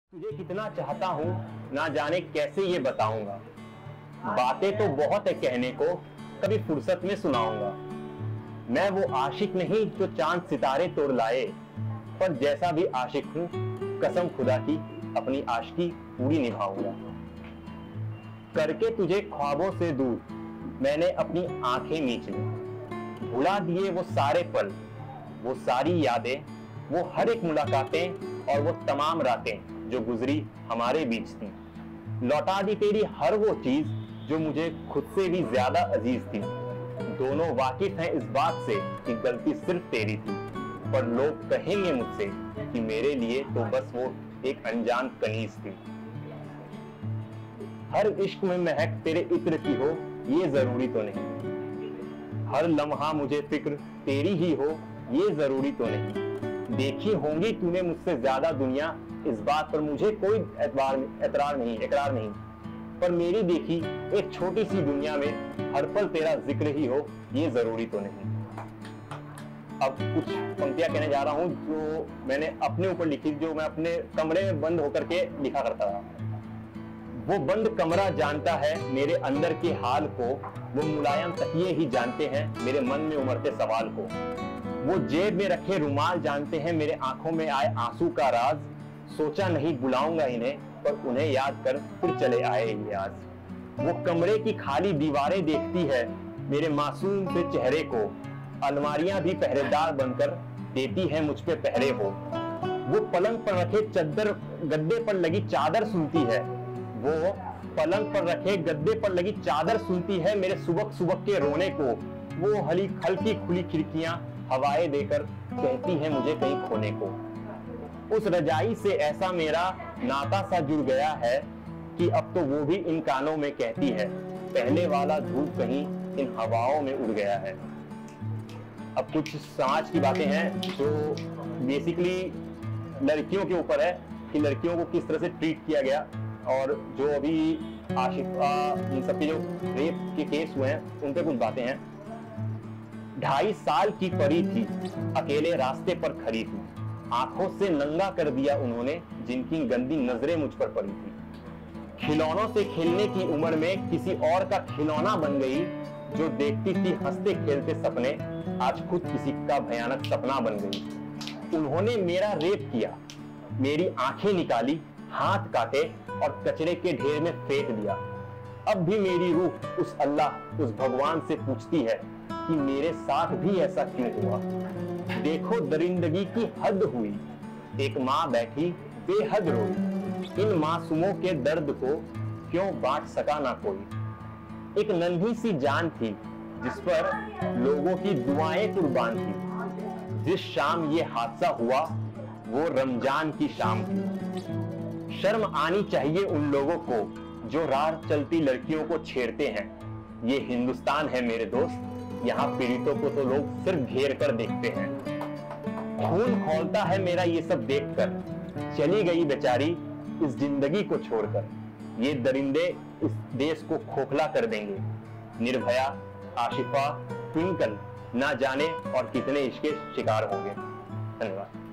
तुझे कितना चाहता हूँ ना जाने कैसे ये बताऊंगा। बातें तो बहुत है कहने को, कभी फुर्सत में सुनाऊंगा। मैं वो आशिक नहीं जो चांद सितारे तोड़ लाए, पर जैसा भी आशिक हूँ कसम खुदा की अपनी आशिकी पूरी निभाऊंगा। करके तुझे ख्वाबों से दूर मैंने अपनी आंखें मीच ली, भुला दिए वो सारे पल, वो सारी यादें, वो हर एक मुलाकातें और वो तमाम रातें जो गुजरी हमारे बीच थी। लौटा दी तेरी हर वो चीज जो मुझे खुद से भी ज्यादा अजीज थी। दोनों वाकिफ हैं इस बात से कि गलती सिर्फ तेरी थी, पर लोग कहेंगे मुझसे कि मेरे लिए तो बस वो एक अनजान कनीज थी। हर इश्क में महक तेरे इत्र की हो ये जरूरी तो नहीं, हर लम्हा मुझे फिक्र तेरी ही हो ये जरूरी तो नहीं। देखी होंगी तूने मुझसे ज्यादा दुनिया, इस बात पर मुझे कोई इकरार नहीं, पर मेरी देखी एक छोटी सी दुनिया में हर पल तेरा जिक्र ही हो ये जरूरी तो नहीं। अब कुछ पंक्तियां कहने जा रहा हूं जो मैंने अपने ऊपर लिखी, जो मैं अपने कमरे में बंद होकर के लिखा करता था। वो बंद कमरा जानता है मेरे अंदर के हाल को, वो मुलायम तकिए ही जानते हैं मेरे मन में उमड़ते सवाल को। वो जेब में रखे रुमाल जानते हैं मेरे आंखों में आए आंसू का राज। सोचा नहीं बुलाऊंगा इन्हें, पर उन्हें याद कर फिर चले आए ये आज। वो कमरे की खाली दीवारें देखती है मेरे मासूम से चेहरे को, अलमारियां भी पहरेदार बनकर देती है मुझ पे पहरे हो। वो पलंग पर रखे चद्दर गद्दे पर लगी चादर सुनती है, वो पलंग पर रखे गद्दे पर लगी चादर सुनती है मेरे सुबह सुबह के रोने को। वो हल्की खुली खिड़कियां हवाएं देकर कहती हैं मुझे कहीं खोने को। उस रजाई से ऐसा मेरा नाता सा जुड़ गया है कि अब तो वो भी इन कानों में कहती है पहले वाला धूप कहीं इन हवाओं में उड़ गया है। अब कुछ समाज की बातें हैं जो बेसिकली लड़कियों के ऊपर है कि लड़कियों को किस तरह से ट्रीट किया गया, और जो अभी आशिफा इन सबके जो रेप के केस हुए हैं उन पे कुछ बातें हैं। 2.5 साल की परी थी, अकेले रास्ते पर खड़ी थी, आंखों से नंगा कर दिया उन्होंने जिनकी गंदी नजरें मुझ पर पड़ी थी। खिलौनों से खेलने की उम्र में किसी और का खिलौना बन गई, जो देखती थी हंसते खेलते सपने आज खुद किसी का भयानक सपना बन गई। उन्होंने मेरा रेप किया, मेरी आंखें निकाली, हाथ काटे और कचरे के ढेर में फेंक दिया। अब भी मेरी रूह उस अल्लाह, उस भगवान से पूछती है कि मेरे साथ भी ऐसा क्यों हुआ। देखो दरिंदगी की हद हुई, एक माँ बैठी बेहद रोई, इन मासूमों के दर्द को क्यों बांट सका ना कोई। एक नन्ही सी जान थी जिस पर लोगों की दुआएं कुर्बान थी। जिस शाम ये हादसा हुआ वो रमजान की शाम थी। शर्म आनी चाहिए उन लोगों को जो राह चलती लड़कियों को छेड़ते हैं। ये हिंदुस्तान है मेरे दोस्त, यहाँ पीड़ितों को तो लोग सिर्फ घेर कर देखते हैं। खून खौलता है मेरा ये सब देखकर, चली गई बेचारी इस जिंदगी को छोड़कर। ये दरिंदे इस देश को खोखला कर देंगे। निर्भया, आशिफा, ट्विंकल ना जाने और कितने इसके शिकार होंगे। धन्यवाद।